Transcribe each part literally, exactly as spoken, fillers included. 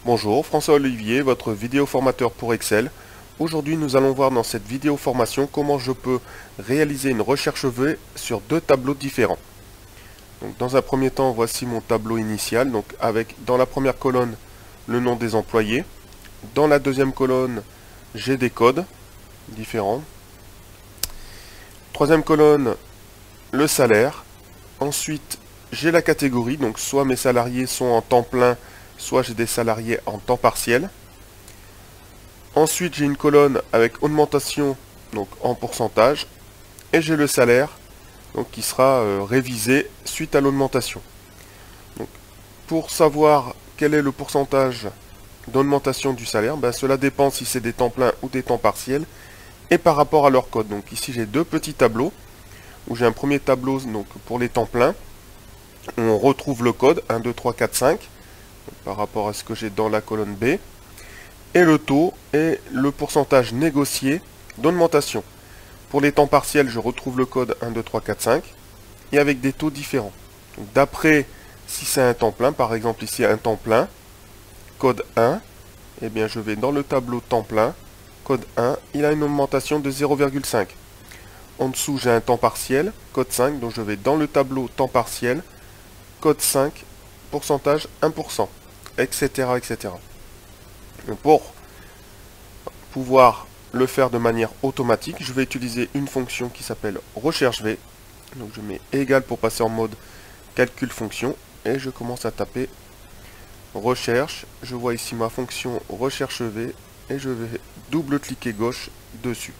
Bonjour, François Olivier, votre vidéo formateur pour Excel. Aujourd'hui, nous allons voir dans cette vidéo formation comment je peux réaliser une recherche V sur deux tableaux différents. Donc, dans un premier temps, voici mon tableau initial, donc avec dans la première colonne le nom des employés. Dans la deuxième colonne, j'ai des codes différents. Troisième colonne, le salaire. Ensuite, j'ai la catégorie, donc soit mes salariés sont en temps plein, soit j'ai des salariés en temps partiel. Ensuite, j'ai une colonne avec augmentation, donc en pourcentage, et j'ai le salaire, donc qui sera euh, révisé suite à l'augmentation. Donc, pour savoir quel est le pourcentage d'augmentation du salaire, ben, cela dépend si c'est des temps pleins ou des temps partiels, et par rapport à leur code. Donc ici, j'ai deux petits tableaux, où j'ai un premier tableau donc, pour les temps pleins, où on retrouve le code un, deux, trois, quatre, cinq, par rapport à ce que j'ai dans la colonne B, et le taux et le pourcentage négocié d'augmentation. Pour les temps partiels, je retrouve le code un, deux, trois, quatre, cinq, et avec des taux différents. D'après si c'est un temps plein, par exemple ici un temps plein, code un, eh bien je vais dans le tableau temps plein, code un, il a une augmentation de zéro virgule cinq. En dessous, j'ai un temps partiel, code cinq, donc je vais dans le tableau temps partiel, code cinq, pourcentage un pour cent, et cetera, et cetera. Donc pour pouvoir le faire de manière automatique, je vais utiliser une fonction qui s'appelle recherche V. Donc je mets égal pour passer en mode calcul fonction, et je commence à taper recherche. Je vois ici ma fonction recherche V, et je vais double-cliquer gauche dessus.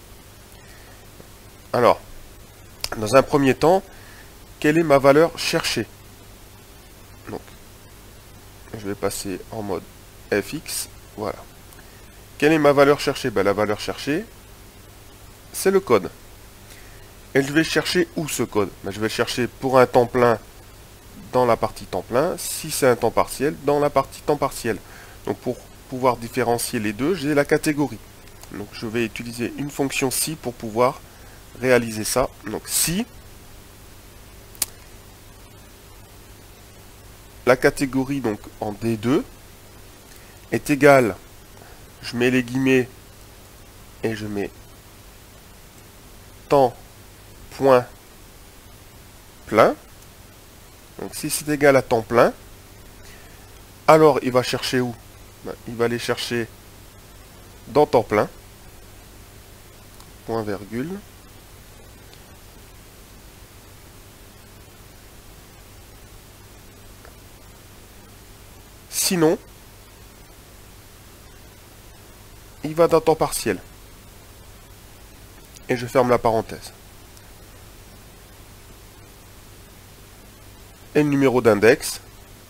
Alors, dans un premier temps, quelle est ma valeur cherchée? Donc, je vais passer en mode F X, voilà. Quelle est ma valeur cherchée? Ben, la valeur cherchée, c'est le code. Et je vais chercher où ce code? Ben, je vais chercher pour un temps plein dans la partie temps plein, si c'est un temps partiel, dans la partie temps partiel. Donc pour pouvoir différencier les deux, j'ai la catégorie. Donc je vais utiliser une fonction si pour pouvoir réaliser ça. Donc si la catégorie donc en D deux est égale, je mets les guillemets et je mets temps point plein. Donc si c'est égal à temps plein, alors il va chercher où? Ben, il va aller chercher dans temps plein, point virgule. Sinon, il va dans temps partiel. Et je ferme la parenthèse. Et le numéro d'index,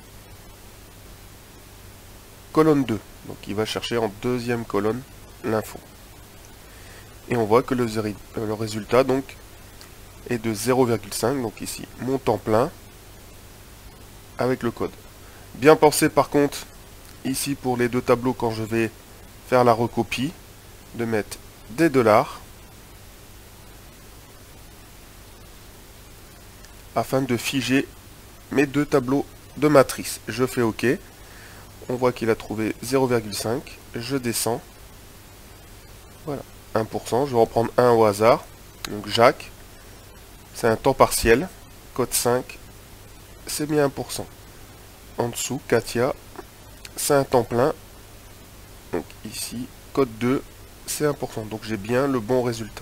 colonne deux. Donc il va chercher en deuxième colonne l'info. Et on voit que le, le résultat donc est de zéro virgule cinq. Donc ici, mon temps plein avec le code. Bien pensé par contre, ici pour les deux tableaux, quand je vais faire la recopie, de mettre des dollars afin de figer mes deux tableaux de matrice. Je fais OK. On voit qu'il a trouvé zéro virgule cinq. Je descends. Voilà, un pour cent. Je vais en prendre un au hasard. Donc Jacques, c'est un temps partiel. Code cinq, c'est bien un pour cent. En dessous, Katia, c'est un temps plein. Donc ici, code deux, c'est un pour cent. Donc j'ai bien le bon résultat.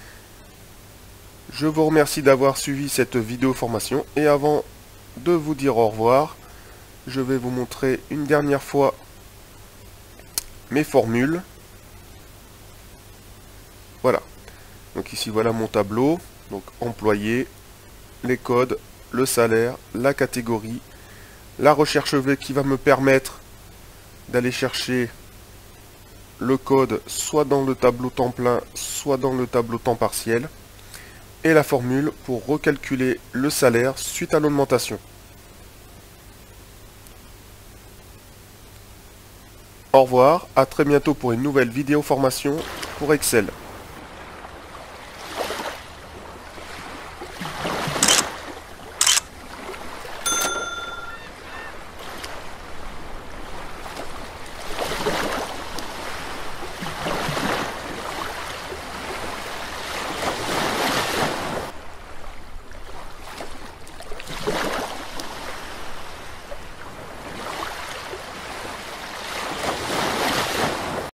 Je vous remercie d'avoir suivi cette vidéo formation. Et avant de vous dire au revoir, je vais vous montrer une dernière fois mes formules. Voilà. Donc ici, voilà mon tableau. Donc employé, les codes, le salaire, la catégorie, la recherche V qui va me permettre d'aller chercher le code soit dans le tableau temps plein, soit dans le tableau temps partiel, et la formule pour recalculer le salaire suite à l'augmentation. Au revoir, à très bientôt pour une nouvelle vidéo formation pour Excel.